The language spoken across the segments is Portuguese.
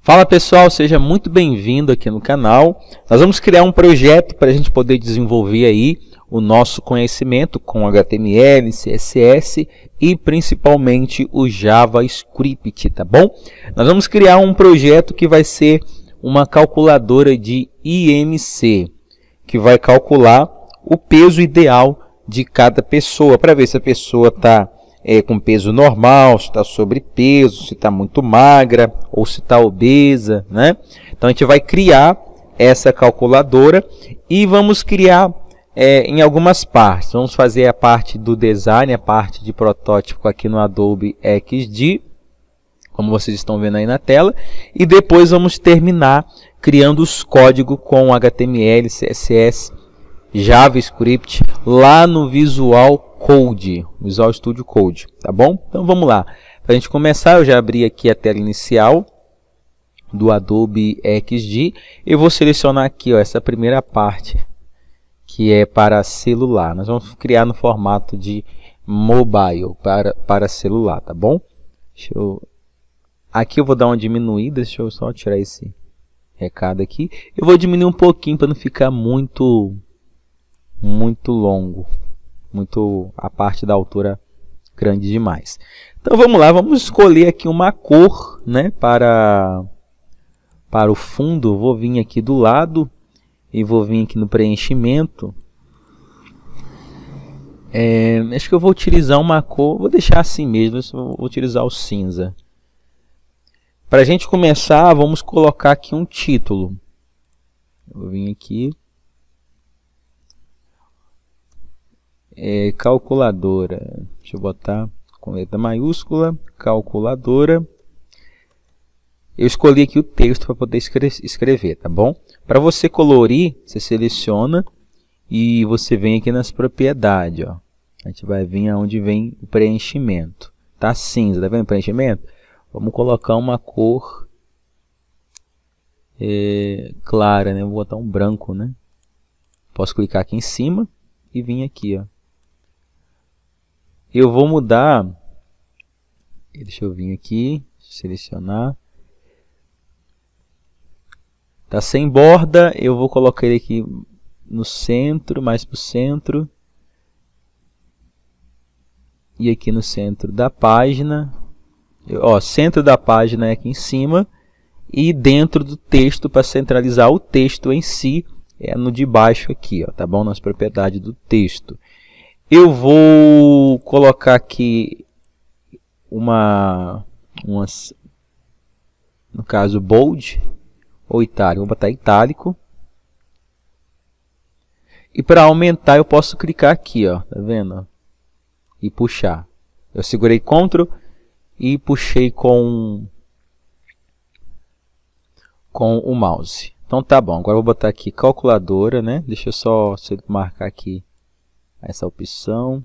Fala pessoal, seja muito bem-vindo aqui no canal. Nós vamos criar um projeto para a gente poder desenvolver aí o nosso conhecimento com HTML, CSS e principalmente o JavaScript, tá bom? Nós vamos criar um projeto que vai ser uma calculadora de IMC, que vai calcular o peso ideal de cada pessoa, para ver se a pessoa está com peso normal, se está sobrepeso, se está muito magra ou se está obesa, né? Então a gente vai criar essa calculadora e vamos criar em algumas partes. Vamos fazer a parte do design, a parte de protótipo aqui no Adobe XD, como vocês estão vendo aí na tela, e depois vamos terminar criando os códigos com HTML, CSS, JavaScript lá no Visual Code, Visual Studio Code, tá bom? Então vamos lá. Para a gente começar, eu já abri aqui a tela inicial do Adobe XD. Eu vou selecionar aqui, ó, essa primeira parte, que é para celular. Nós vamos criar no formato de mobile, para celular, tá bom? Aqui eu vou dar uma diminuída, deixa eu só tirar esse recado aqui. Eu vou diminuir um pouquinho para não ficar muito longo, a parte da altura grande demais. Então vamos lá, vamos escolher aqui uma cor, né, para o fundo. Vou vir aqui do lado e vou vir aqui no preenchimento. Acho que eu vou utilizar uma cor, vou deixar assim mesmo, vou utilizar o cinza. Para a gente começar, vamos colocar aqui um título. Vou vir aqui. Calculadora, deixa eu botar com letra maiúscula, calculadora. Eu escolhi aqui o texto para poder escrever, tá bom? Para você colorir, você seleciona e você vem aqui nas propriedades, ó. A gente vai vir aonde vem o preenchimento. Tá cinza, tá vendo o preenchimento? Vamos colocar uma cor clara, né? Vou botar um branco, né? Posso clicar aqui em cima e vir aqui, ó. Eu vou mudar, deixa eu vir aqui, selecionar, tá sem borda, eu vou colocar ele aqui no centro, mais para o centro, e aqui no centro da página, centro da página é aqui em cima, e dentro do texto, para centralizar o texto em si, é no de baixo aqui, ó, tá bom? Nas propriedades do texto. Eu vou colocar aqui no caso bold ou itálico, vou botar itálico. E para aumentar eu posso clicar aqui, ó, tá vendo? E puxar. Eu segurei Ctrl e puxei com o mouse. Então tá bom, agora eu vou botar aqui calculadora, né? Deixa eu só marcar aqui essa opção.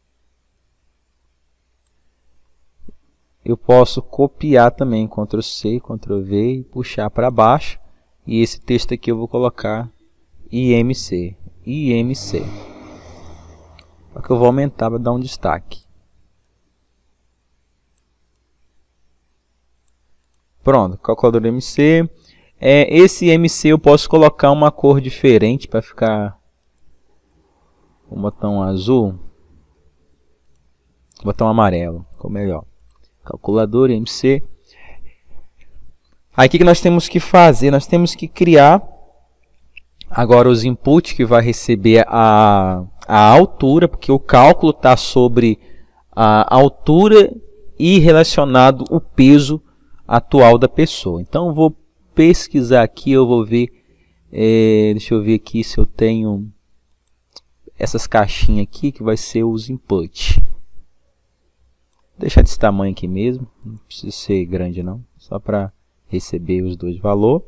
Eu posso copiar também, Ctrl C, Ctrl V e puxar para baixo. E esse texto aqui eu vou colocar IMC. IMC. Só que eu vou aumentar para dar um destaque. Pronto, calculadora IMC. Esse IMC eu posso colocar uma cor diferente para ficar... Vou botar um azul, vou botar um amarelo, ficou melhor. Calculadora IMC. Aí o que nós temos que fazer? Nós temos que criar agora os inputs que vai receber a altura, porque o cálculo está sobre a altura e relacionado o peso atual da pessoa. Então eu vou pesquisar aqui, eu vou ver, deixa eu ver aqui se eu tenho essas caixinhas aqui que vai ser os inputs. Vou deixar desse tamanho aqui mesmo, não precisa ser grande não, só para receber os dois valores.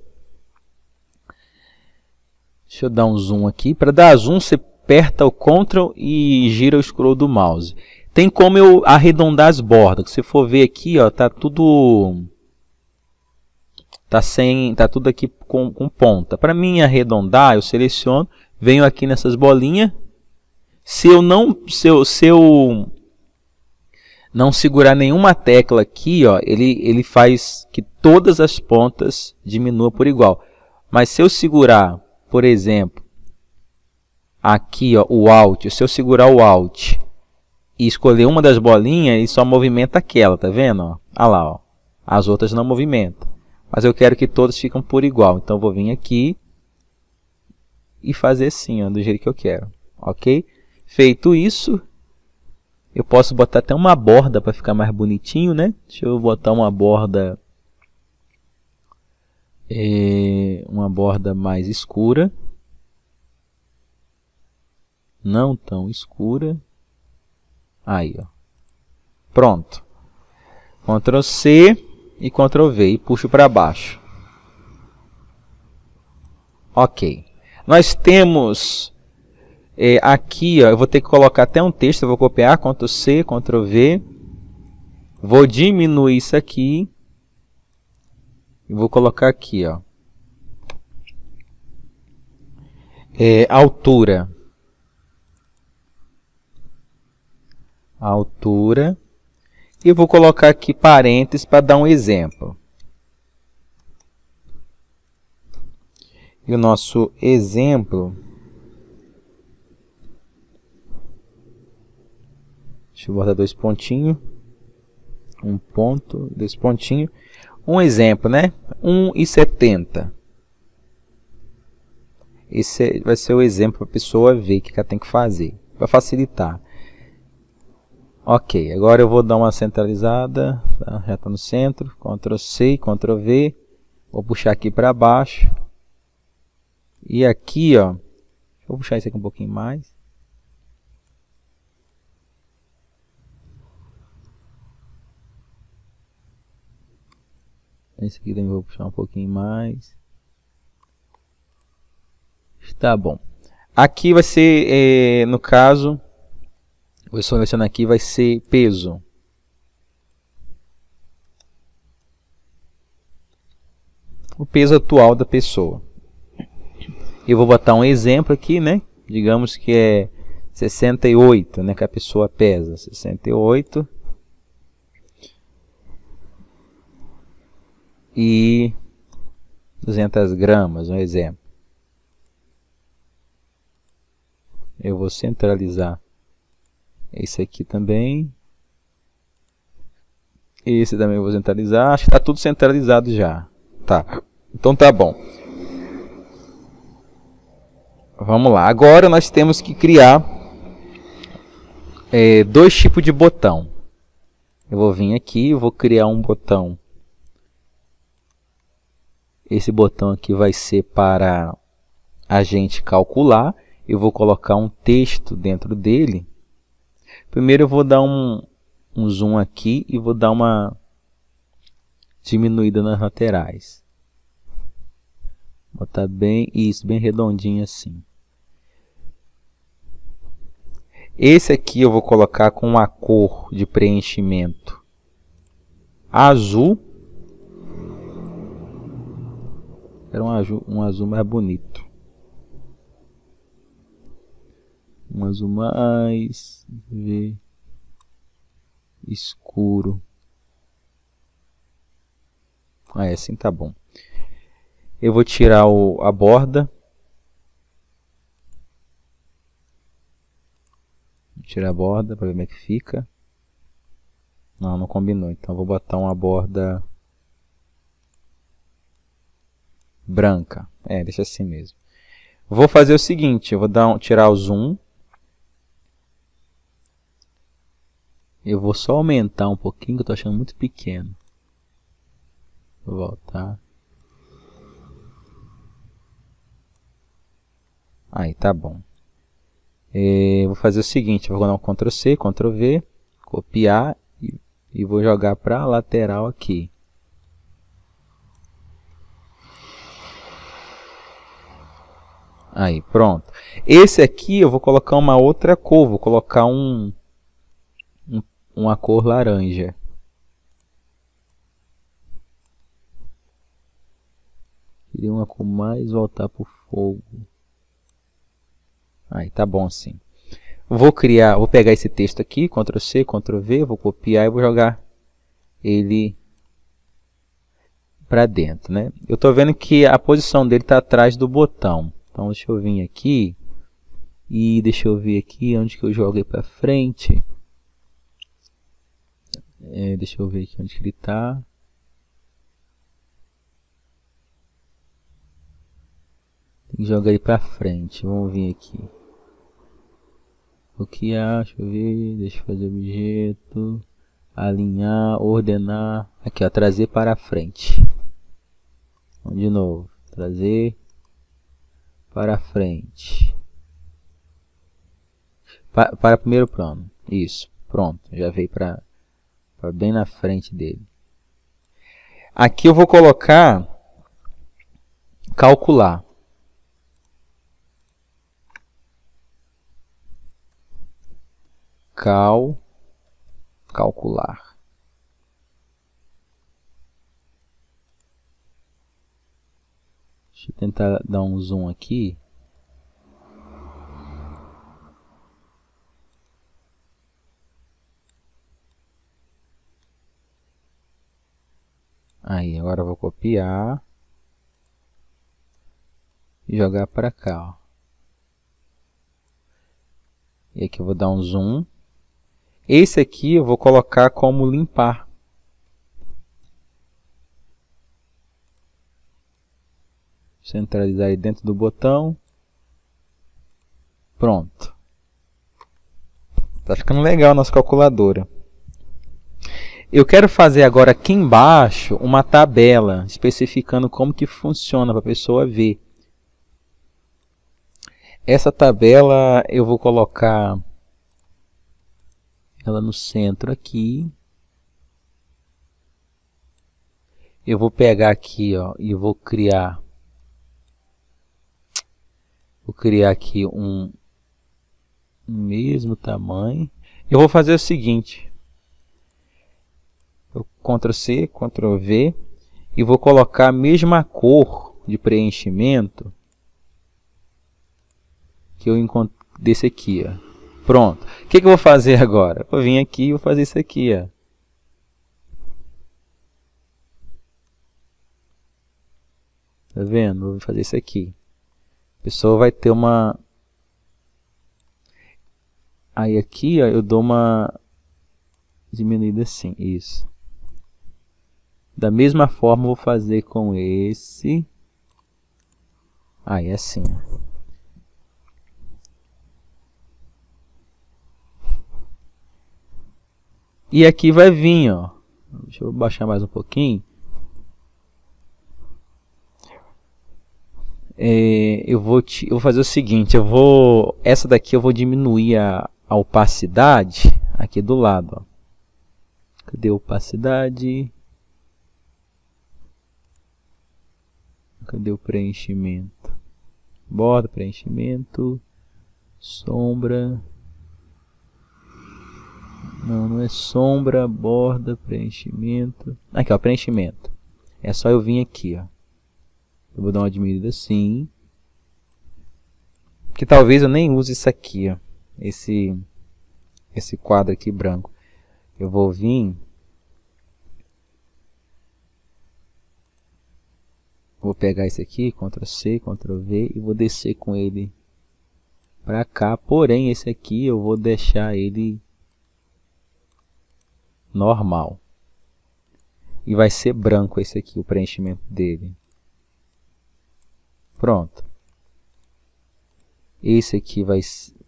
Deixa eu dar um zoom aqui. Para dar zoom você aperta o Ctrl e gira o scroll do mouse. Tem como eu arredondar as bordas. Se você for ver aqui, ó, tá tudo tudo aqui com ponta. Para mim arredondar, eu seleciono, venho aqui nessas bolinhas. Se eu não segurar nenhuma tecla aqui, ó, ele faz que todas as pontas diminuam por igual. Mas se eu segurar, por exemplo, aqui, ó, o Alt, se eu segurar o Alt e escolher uma das bolinhas, ele só movimenta aquela, tá vendo? Ó? Olha lá, ó. As outras não movimentam. Mas eu quero que todas fiquem por igual. Então eu vou vir aqui e fazer assim, ó, do jeito que eu quero. Ok? Feito isso, eu posso botar até uma borda para ficar mais bonitinho, né? Deixa eu botar uma borda mais escura. Não tão escura. Aí, ó. Pronto. Ctrl C e Ctrl V e puxo para baixo. Ok. Nós temos aqui, ó, eu vou ter que colocar até um texto. Eu vou copiar, Ctrl C, Ctrl V. Vou diminuir isso aqui. E vou colocar aqui, ó. Altura. Altura. E vou colocar aqui parênteses para dar um exemplo. E o nosso exemplo... Deixa eu botar 2 pontinhos. 1 ponto, 2 pontinhos. Um exemplo, né? 1,70. Esse vai ser o exemplo para a pessoa ver o que ela tem que fazer. Para facilitar. Ok, agora eu vou dar uma centralizada. Tá? Já está no centro. Ctrl C, Ctrl V. Vou puxar aqui para baixo. E aqui, ó. Vou puxar isso aqui um pouquinho mais. Esse aqui também vou puxar um pouquinho mais. Tá bom. Aqui vai ser, no caso, vou selecionar aqui, vai ser peso. O peso atual da pessoa. Eu vou botar um exemplo aqui, né? Digamos que é 68, né? Que a pessoa pesa 68. E 200 gramas, um exemplo. Eu vou centralizar esse aqui também. Esse também eu vou centralizar. Acho que está tudo centralizado já. Tá. Então tá bom. Vamos lá. Agora nós temos que criar 2 tipos de botão. Eu vou vir aqui, eu vou criar um botão. Esse botão aqui vai ser para a gente calcular. Eu vou colocar um texto dentro dele. Primeiro eu vou dar um zoom aqui e vou dar uma diminuída nas laterais. Botar bem isso, bem redondinho assim. Esse aqui eu vou colocar com uma cor de preenchimento azul. Era um azul mais bonito. Um azul mais escuro. Assim tá bom. Eu vou tirar a borda. Vou tirar a borda para ver como é que fica. Não combinou. Então vou botar uma borda branca. Deixa assim mesmo. Vou fazer o seguinte, eu vou tirar o zoom. Eu vou só aumentar um pouquinho, que eu estou achando muito pequeno. Vou voltar. Aí, tá bom. Vou fazer o seguinte, eu vou dar um Ctrl C, Ctrl V, copiar e vou jogar para a lateral aqui. Aí, pronto. Esse aqui eu vou colocar uma outra cor, vou colocar uma cor laranja. Queria uma cor mais voltar para o fogo. Aí, tá bom assim. Vou pegar esse texto aqui, Ctrl C, Ctrl V, vou copiar e vou jogar ele para dentro, né? Eu estou vendo que a posição dele está atrás do botão. Então deixa eu vir aqui e deixa eu ver aqui onde que eu jogo para frente. Deixa eu ver aqui onde que ele está. Tem que jogar ele para frente. Vamos vir aqui. O que acho? Deixa eu ver. Deixa eu fazer objeto. Alinhar, ordenar. Aqui, ó, trazer para frente. Vamos de novo. Trazer para frente. Para primeiro plano. Isso. Pronto. Já veio para bem na frente dele. Aqui eu vou colocar calcular. Calcular. Deixa eu tentar dar um zoom aqui. Aí, agora eu vou copiar e jogar para cá, ó. E aqui eu vou dar um zoom. Esse aqui eu vou colocar como limpar. Centralizar ele dentro do botão. Pronto. Tá ficando legal a nossa calculadora. Eu quero fazer agora aqui embaixo uma tabela especificando como que funciona para a pessoa ver. Essa tabela eu vou colocar ela no centro aqui. Eu vou pegar aqui, ó, e vou criar aqui um mesmo tamanho. Eu vou fazer o seguinte. Eu Ctrl C, Ctrl V e vou colocar a mesma cor de preenchimento que eu encontrei desse aqui, ó. Pronto. O que eu vou fazer agora? Vou vir aqui e vou fazer isso aqui, ó. Tá vendo? Vou fazer isso aqui. A pessoa vai ter uma... Aí aqui, ó, eu dou uma diminuída assim, isso. Da mesma forma, vou fazer com esse. Aí, assim, ó. E aqui vai vir, ó. Deixa eu baixar mais um pouquinho. Eu vou fazer o seguinte, essa daqui eu vou diminuir a opacidade aqui do lado, ó. Cadê a opacidade? Cadê o preenchimento? Borda, preenchimento, sombra. Não é sombra, borda, preenchimento. Aqui, ó, preenchimento. É só eu vir aqui, ó. Eu vou dar uma diminuída assim. Que talvez eu nem use isso aqui, ó. Esse quadro aqui branco. Eu vou vir. Vou pegar esse aqui, Ctrl C, Ctrl V e vou descer com ele para cá. Porém, esse aqui eu vou deixar ele normal. E vai ser branco esse aqui, o preenchimento dele. Pronto. Esse aqui vai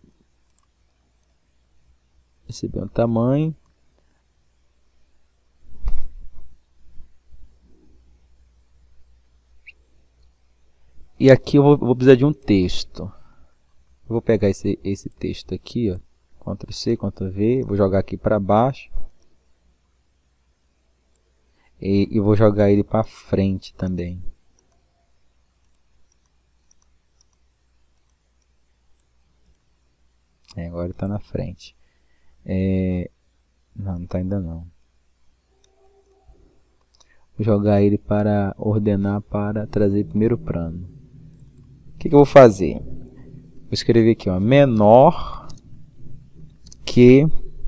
receber um tamanho. E aqui eu vou precisar de um texto. Eu vou pegar esse texto aqui, ó, Ctrl C, Ctrl V, vou jogar aqui para baixo. E vou jogar ele para frente também. Agora está na frente. Não está ainda não. Vou jogar ele para ordenar, para trazer primeiro plano. O que eu vou fazer? Vou escrever aqui, ó, menor que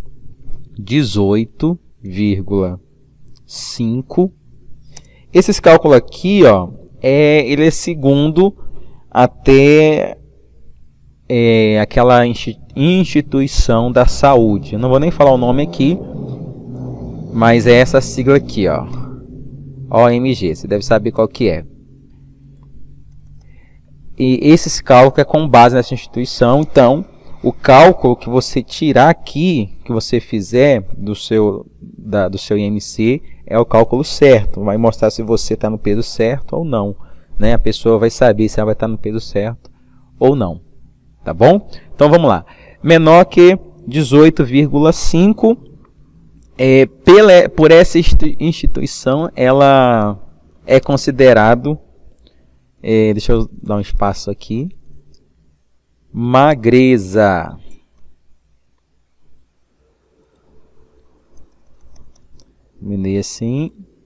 18,5. Esses cálculos aqui, ó, ele é segundo até aquela instituição da saúde. Eu não vou nem falar o nome aqui, mas é essa sigla aqui, ó, OMG. Você deve saber qual que é. E esses cálculos é com base nessa instituição. Então, o cálculo que você tirar aqui, que você fizer do seu IMC, é o cálculo certo. Vai mostrar se você está no peso certo ou não, né? A pessoa vai saber se ela vai estar no peso certo ou não. Tá bom? Então vamos lá. Menor que 18,5. Por essa instituição, ela é considerado, deixa eu dar um espaço aqui, magreza. Diminui assim.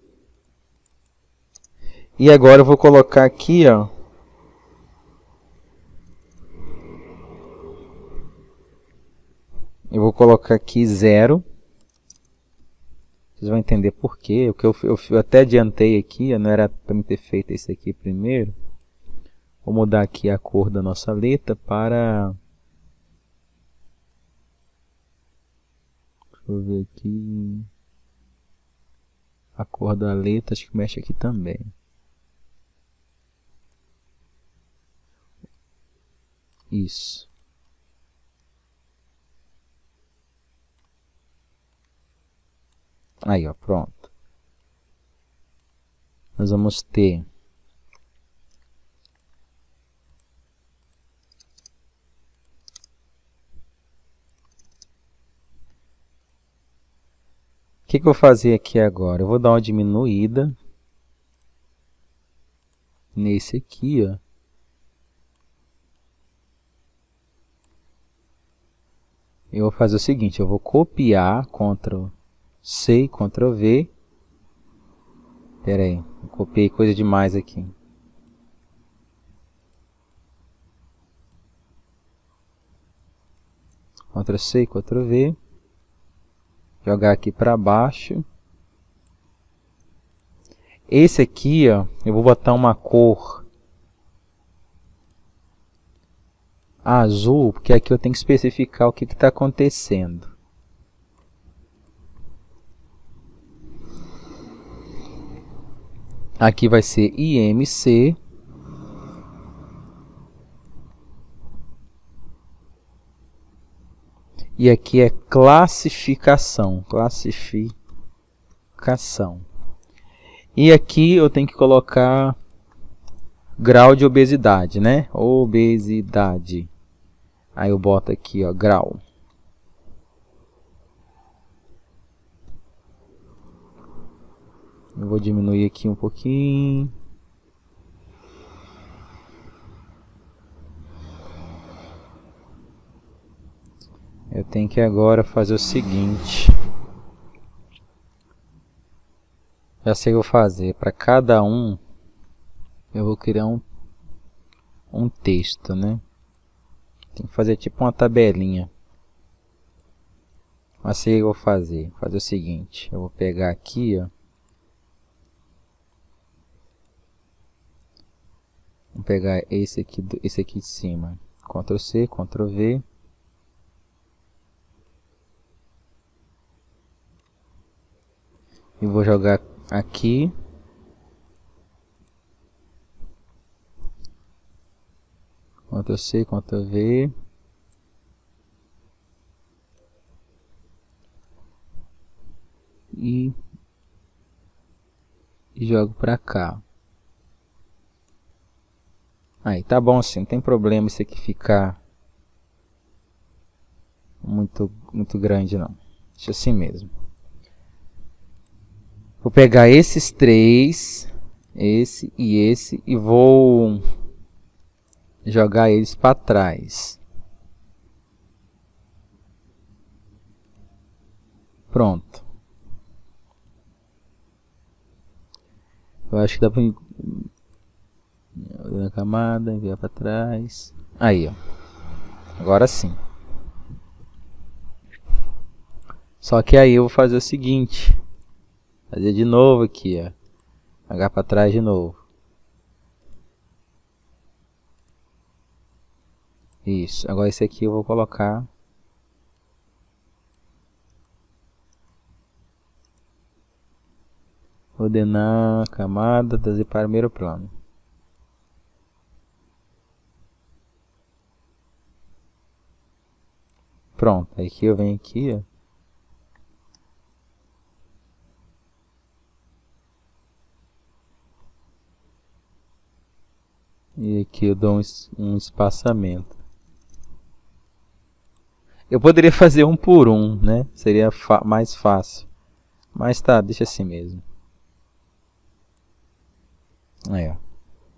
E agora eu vou colocar aqui, ó, eu vou colocar aqui 0. Vocês vão entender por quê. O que eu até adiantei aqui, não era para me ter feito esse aqui primeiro. Vou mudar aqui a cor da nossa letra para... Deixa eu ver aqui... A cor da letra, acho que mexe aqui também. Isso. Aí, ó, pronto. Nós vamos ter o que eu vou fazer aqui agora? Eu vou dar uma diminuída nesse aqui, ó. Eu vou fazer o seguinte, eu vou copiar, Ctrl C e Ctrl V. Espera aí, eu copiei coisa demais aqui. Ctrl C e Ctrl V. Jogar aqui para baixo. Esse aqui, ó, eu vou botar uma cor azul, porque aqui eu tenho que especificar o que está acontecendo. Aqui vai ser IMC. E aqui é classificação. Classificação. E aqui eu tenho que colocar grau de obesidade, né? Obesidade. Aí eu boto aqui, ó, grau. Eu vou diminuir aqui um pouquinho. Eu tenho que agora fazer o seguinte. Já sei o que eu vou fazer. Para cada um, eu vou criar um texto, né? Tem que fazer tipo uma tabelinha. Mas sei o que eu vou fazer. Vou fazer o seguinte. Eu vou pegar aqui, ó. Vou pegar esse aqui de cima. Ctrl C, Ctrl V. E vou jogar aqui. Ctrl C, Ctrl V. E jogo para cá. Aí, tá bom assim, não tem problema isso aqui ficar muito grande não. Deixa assim mesmo. Vou pegar esses três, esse, e vou jogar eles para trás. Pronto. Eu acho que dá para na camada, enviar para trás. Aí, ó. Agora sim. Só que aí eu vou fazer o seguinte. Fazer de novo aqui, ó. H para trás de novo. Isso. Agora esse aqui eu vou colocar. Ordenar a camada, trazer para o primeiro plano. Pronto. Aí aqui eu venho aqui, ó. E aqui eu dou um espaçamento. Eu poderia fazer um por um, né? Seria mais fácil. Mas tá, deixa assim mesmo. Aí, ó.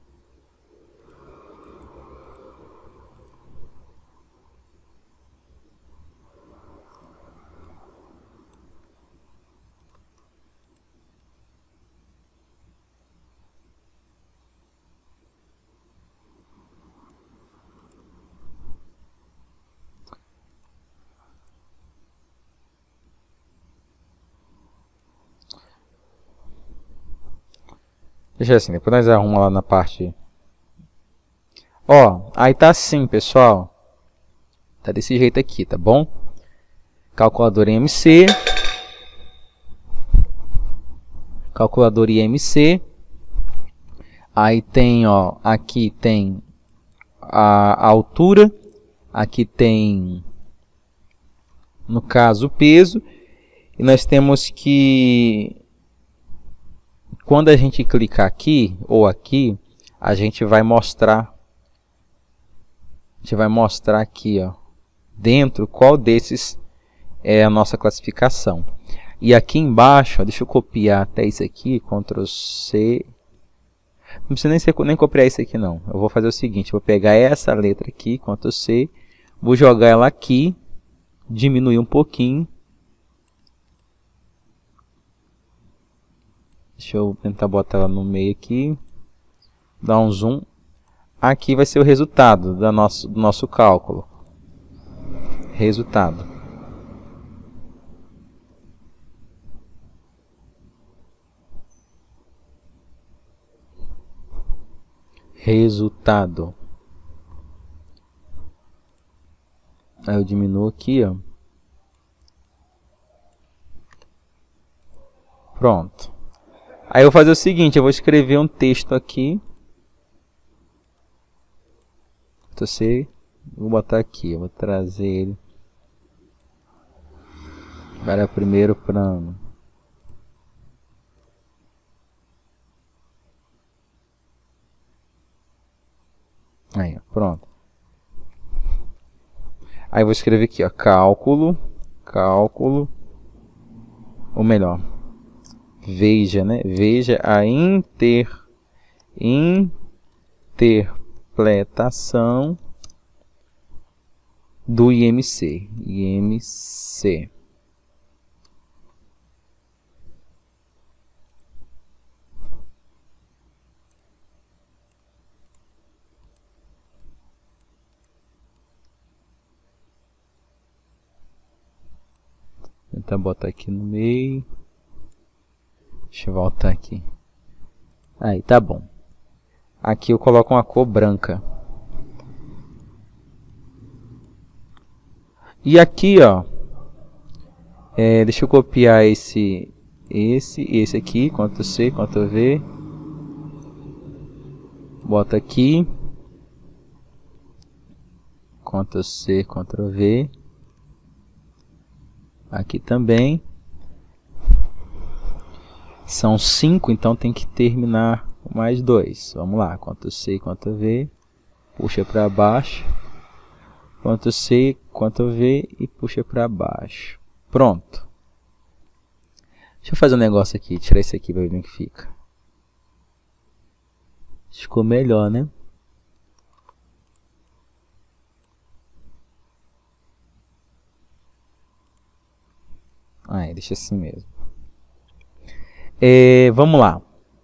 Deixa assim, depois nós arrumamos lá na parte. Ó, aí tá assim, pessoal. Tá desse jeito aqui, tá bom? Calculadora IMC. Calculadora IMC. Aí tem, ó, aqui tem a altura. Aqui tem, no caso, o peso. E nós temos que, quando a gente clicar aqui ou aqui, a gente vai mostrar aqui, ó, dentro qual desses é a nossa classificação. E aqui embaixo, ó, deixa eu copiar até isso aqui, Ctrl C. Não precisa nem copiar isso aqui não. Eu vou fazer o seguinte, vou pegar essa letra aqui, Ctrl C, vou jogar ela aqui, diminuir um pouquinho. Deixa eu tentar botar ela no meio aqui. Dar um zoom. Aqui vai ser o resultado do nosso cálculo. Resultado. Resultado. Aí eu diminuo aqui, ó. Pronto. Aí eu vou fazer o seguinte, eu vou escrever um texto aqui. Vou botar aqui, eu vou trazer ele para o primeiro plano. Aí, pronto. Aí eu vou escrever aqui, ó, cálculo, ou melhor, veja, né? Veja a interpretação do IMC. Vou tentar botar aqui no meio. Deixa eu voltar aqui. Aí, tá bom. Aqui eu coloco uma cor branca. E aqui, ó, deixa eu copiar esse aqui, Ctrl C, Ctrl V. Bota aqui. Ctrl C, Ctrl V. Aqui também. São 5, então tem que terminar com mais 2. Vamos lá, Ctrl C, Ctrl V. Puxa para baixo. Ctrl C, Ctrl V e puxa para baixo. Pronto. Deixa eu fazer um negócio aqui, tirar isso aqui para ver como que fica. Ficou melhor, né? Aí, deixa assim mesmo. Vamos lá.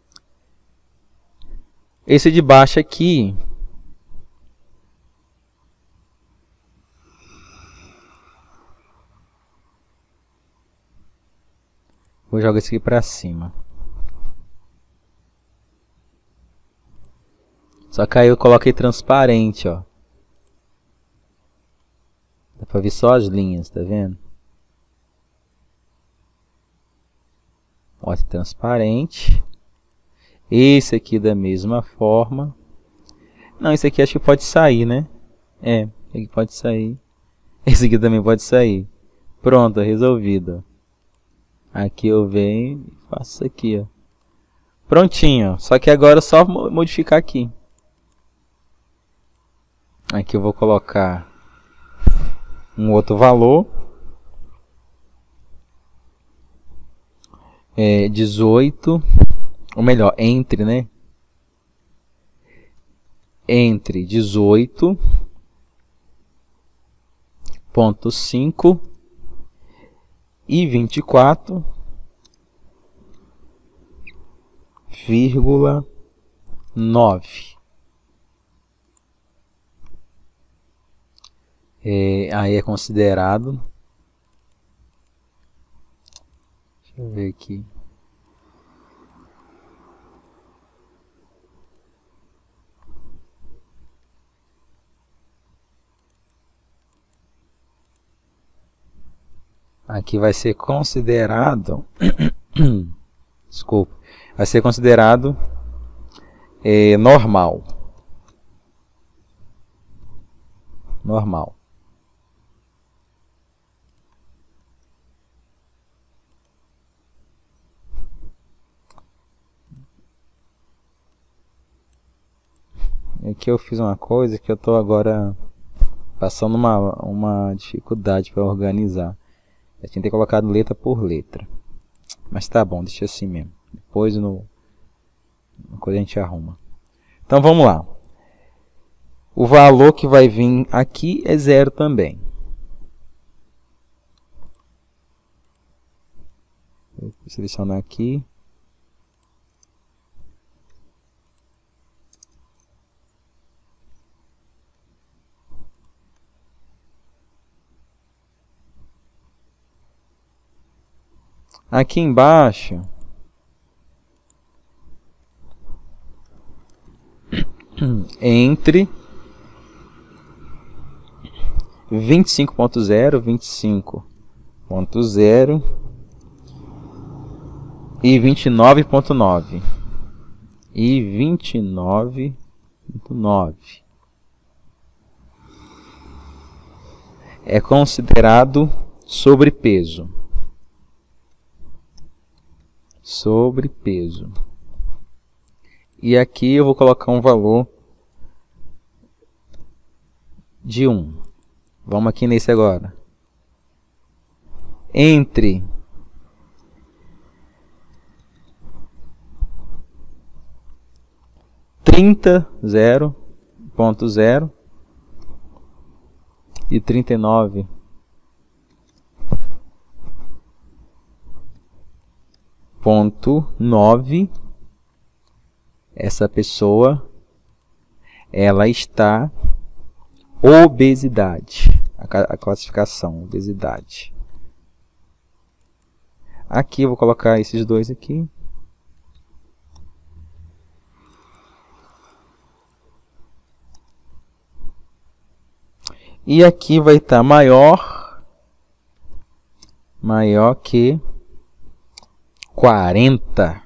Esse de baixo aqui, Vou jogar isso aqui para cima. Só que aí eu coloquei transparente, ó. Dá pra ver só as linhas, tá vendo? Ó, transparente. Esse aqui da mesma forma. Não, esse aqui acho que pode sair, né? É, esse aqui pode sair. Esse aqui também pode sair. Pronto, resolvido. Aqui eu venho e faço isso aqui, ó. Prontinho. Só que agora é só modificar aqui. Aqui eu vou colocar um outro valor. 18. Ou melhor, entre, né? Entre 18.5 e 24,9. Aí é considerado. Deixa eu ver aqui. Aqui vai ser considerado. Desculpa. Vai ser considerado normal. Normal. Aqui eu fiz uma coisa que eu estou agora passando uma dificuldade para organizar. Eu tinha que ter colocado letra por letra. Mas tá bom, deixa assim mesmo. Depois no coisa a gente arruma. Então vamos lá. O valor que vai vir aqui é 0 também. Vou selecionar aqui. Aqui embaixo, entre 25.0, 25.0 e 29.9 e 29.9 é considerado sobrepeso. Sobrepeso. E aqui eu vou colocar um valor de 1. Vamos aqui nesse agora. Entre 0.0 e 39.9, essa pessoa ela está obesidade. A classificação, obesidade. Aqui eu vou colocar esses dois aqui. E aqui vai estar maior que 40.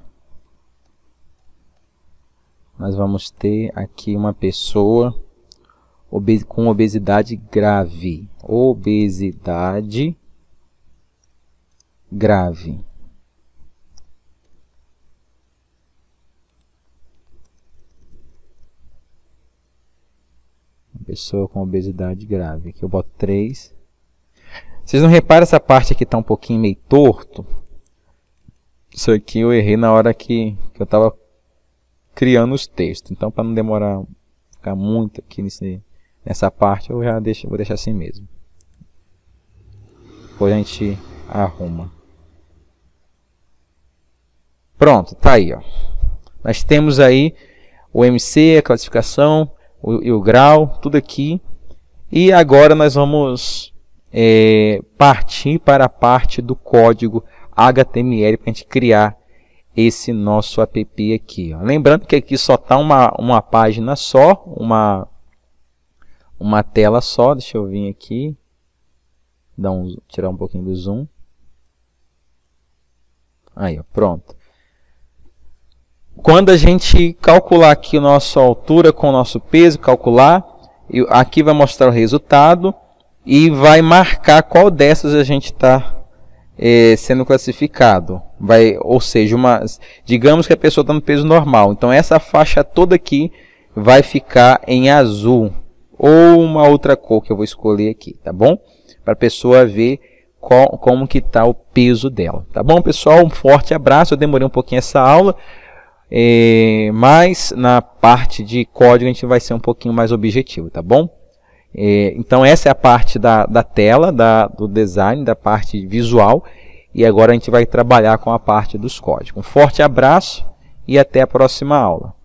Nós vamos ter aqui uma pessoa com obesidade grave. Obesidade grave. Uma pessoa com obesidade grave. Aqui eu boto 3. Vocês não reparam essa parte aqui está um pouquinho meio torto? Isso aqui eu errei na hora que eu estava criando os textos. Então, para não demorar, ficar muito aqui nessa parte, eu já vou deixar assim mesmo. Depois a gente arruma. Pronto, tá aí, ó. Nós temos aí o MC, a classificação e o grau, tudo aqui. E agora nós vamos partir para a parte do código HTML para a gente criar esse nosso app aqui. Ó. Lembrando que aqui só está uma página só, uma tela só. Deixa eu vir aqui, tirar um pouquinho do zoom. Aí, ó, pronto. Quando a gente calcular aqui a nossa altura com o nosso peso, aqui vai mostrar o resultado e vai marcar qual dessas a gente está sendo classificado. Ou seja, digamos que a pessoa está no peso normal. Então essa faixa toda aqui vai ficar em azul ou uma outra cor que eu vou escolher aqui, tá bom? Para a pessoa ver como que está o peso dela. Tá bom, pessoal? Um forte abraço. Eu demorei um pouquinho essa aula, mas na parte de código a gente vai ser um pouquinho mais objetivo, tá bom? Então essa é a parte da tela, do design, da parte visual, e agora a gente vai trabalhar com a parte dos códigos. Um forte abraço e até a próxima aula.